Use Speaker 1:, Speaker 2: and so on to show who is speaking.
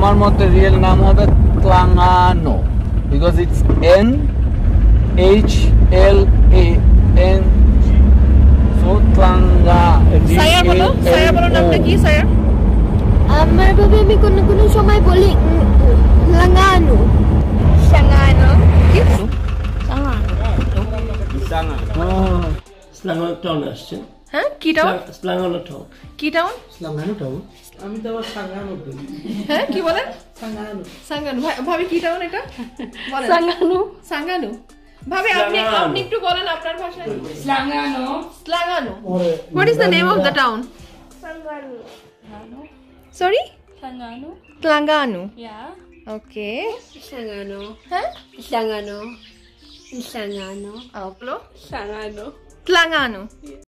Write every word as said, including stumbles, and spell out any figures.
Speaker 1: আমার মতে রিয়েল নাম হবে Tlangano because it's N H L A N so Tlanga
Speaker 2: saya বলো saya বলো নামটা কি saya
Speaker 3: আমার ভাবে আমি কোন কোন সময় বলি Langano
Speaker 2: Sangano কি
Speaker 1: oh
Speaker 4: Selangor town আসছে
Speaker 2: হ্যাঁ কি টাউন
Speaker 4: Selangor town
Speaker 2: কি টাউন
Speaker 4: Selangor town আমি তো আবার সাঙ্গানো বলি
Speaker 2: হ্যাঁ কি বলেন
Speaker 4: সাঙ্গানো
Speaker 2: সাঙ্গানু ভাবি কি টাউন এটা বলেন
Speaker 3: Sangano
Speaker 2: সাঙ্গানু ভাবি আপনি আপনি একটু বলেন আপনার ভাষায়
Speaker 5: Selangano.
Speaker 2: Selangano what is the name of the town
Speaker 3: Sangano
Speaker 2: sorry
Speaker 5: Selangano.
Speaker 2: Tlangano
Speaker 5: Yeah.
Speaker 2: okay
Speaker 3: Sangano
Speaker 2: হ্যাঁ
Speaker 3: Sangano Sangano
Speaker 2: Hello
Speaker 3: Sangano
Speaker 2: Tlangano